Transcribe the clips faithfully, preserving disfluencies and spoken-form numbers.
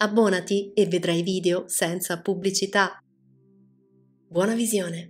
Abbonati e vedrai video senza pubblicità. Buona visione!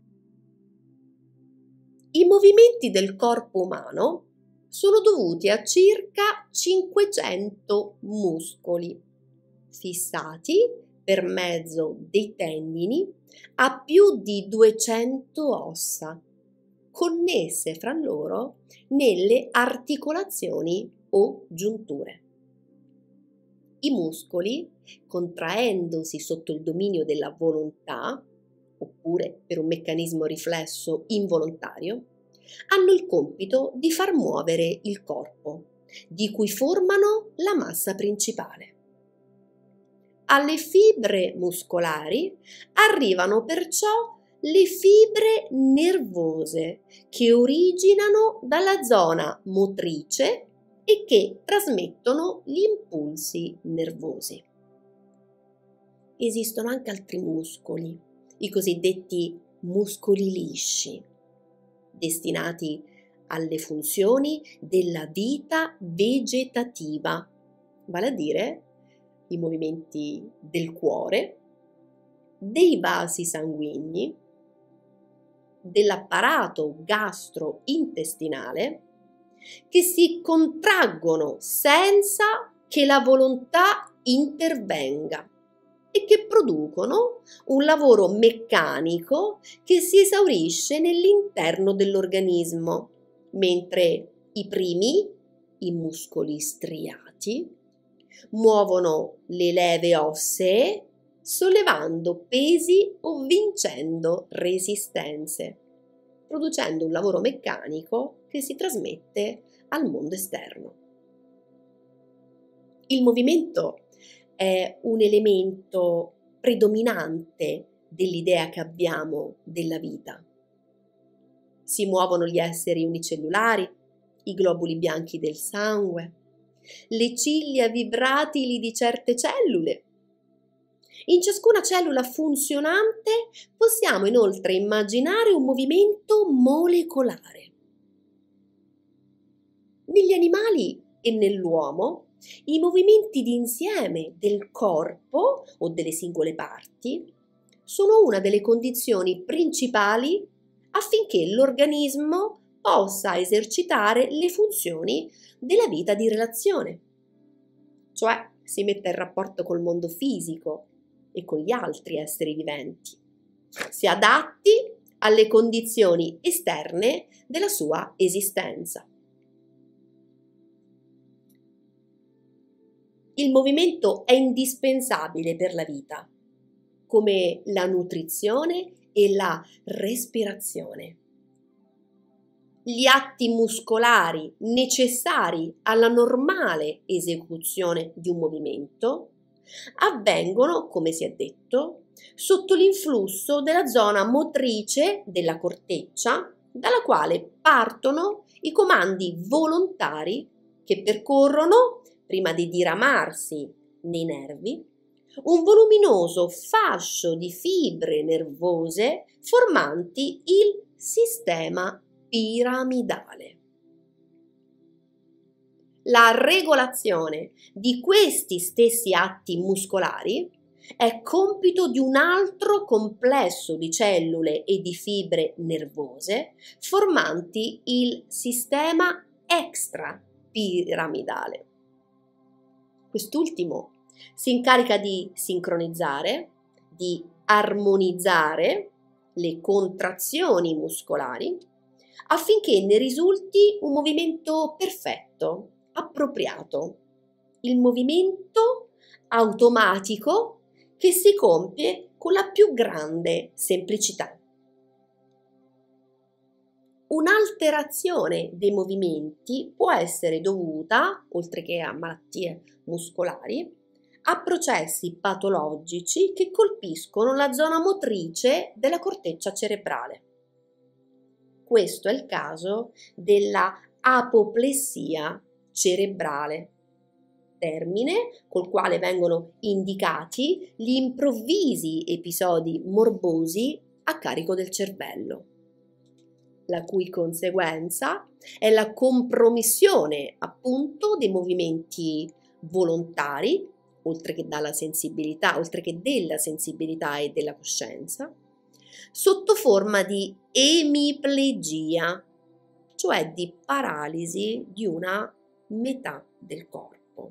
I movimenti del corpo umano sono dovuti a circa cinquecento muscoli fissati per mezzo dei tendini a più di duecento ossa, connesse fra loro nelle articolazioni o giunture. I muscoli, contraendosi sotto il dominio della volontà, oppure per un meccanismo riflesso involontario, hanno il compito di far muovere il corpo, di cui formano la massa principale. Alle fibre muscolari arrivano perciò le fibre nervose che originano dalla zona motrice e che trasmettono gli impulsi nervosi. Esistono anche altri muscoli, i cosiddetti muscoli lisci, destinati alle funzioni della vita vegetativa, vale a dire i movimenti del cuore, dei vasi sanguigni, dell'apparato gastrointestinale, che si contraggono senza che la volontà intervenga e che producono un lavoro meccanico che si esaurisce nell'interno dell'organismo, mentre i primi, i muscoli striati, muovono le leve ossee sollevando pesi o vincendo resistenze, producendo un lavoro meccanico che si trasmette al mondo esterno. Il movimento è un elemento predominante dell'idea che abbiamo della vita. Si muovono gli esseri unicellulari, i globuli bianchi del sangue, le ciglia vibratili di certe cellule. In ciascuna cellula funzionante possiamo inoltre immaginare un movimento molecolare. Negli animali e nell'uomo i movimenti d'insieme del corpo o delle singole parti sono una delle condizioni principali affinché l'organismo possa esercitare le funzioni della vita di relazione, cioè si mette in rapporto col mondo fisico e con gli altri esseri viventi, si adatti alle condizioni esterne della sua esistenza. Il movimento è indispensabile per la vita, come la nutrizione e la respirazione. Gli atti muscolari necessari alla normale esecuzione di un movimento avvengono, come si è detto, sotto l'influsso della zona motrice della corteccia, dalla quale partono i comandi volontari che percorrono, prima di diramarsi nei nervi, un voluminoso fascio di fibre nervose formanti il sistema piramidale. La regolazione di questi stessi atti muscolari è compito di un altro complesso di cellule e di fibre nervose formanti il sistema extrapiramidale. Quest'ultimo si incarica di sincronizzare, di armonizzare le contrazioni muscolari affinché ne risulti un movimento perfetto, appropriato, il movimento automatico che si compie con la più grande semplicità. Un'alterazione dei movimenti può essere dovuta, oltre che a malattie muscolari, a processi patologici che colpiscono la zona motrice della corteccia cerebrale. Questo è il caso della apoplessia cerebrale, termine col quale vengono indicati gli improvvisi episodi morbosi a carico del cervello, la cui conseguenza è la compromissione appunto dei movimenti volontari oltre che dalla sensibilità, oltre che della sensibilità e della coscienza, sotto forma di emiplegia, cioè di paralisi di una metà del corpo.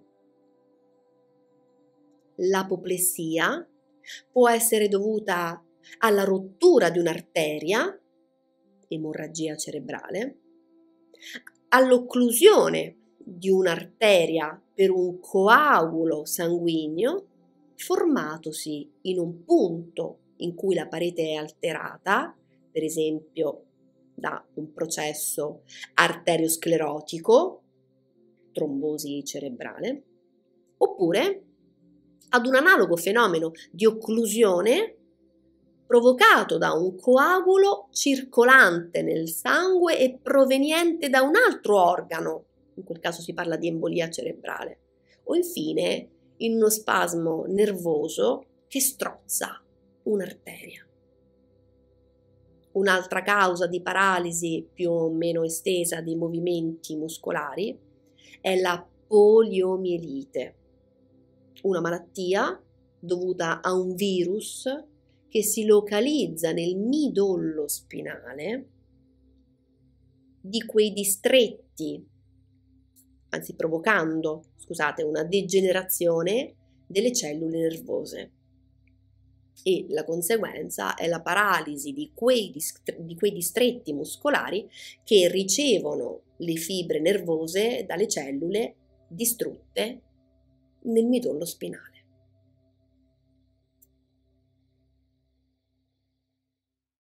L'apoplessia può essere dovuta alla rottura di un'arteria, emorragia cerebrale, all'occlusione di un'arteria per un coagulo sanguigno formatosi in un punto in cui la parete è alterata, per esempio da un processo arteriosclerotico, trombosi cerebrale, oppure ad un analogo fenomeno di occlusione provocato da un coagulo circolante nel sangue e proveniente da un altro organo, in quel caso si parla di embolia cerebrale, o infine in uno spasmo nervoso che strozza un'arteria. Un'altra causa di paralisi più o meno estesa dei movimenti muscolari è la poliomielite, una malattia dovuta a un virus che si localizza nel midollo spinale di quei distretti, anzi provocando, scusate, una degenerazione delle cellule nervose. E la conseguenza è la paralisi di quei, dist- di quei distretti muscolari che ricevono le fibre nervose dalle cellule distrutte nel midollo spinale.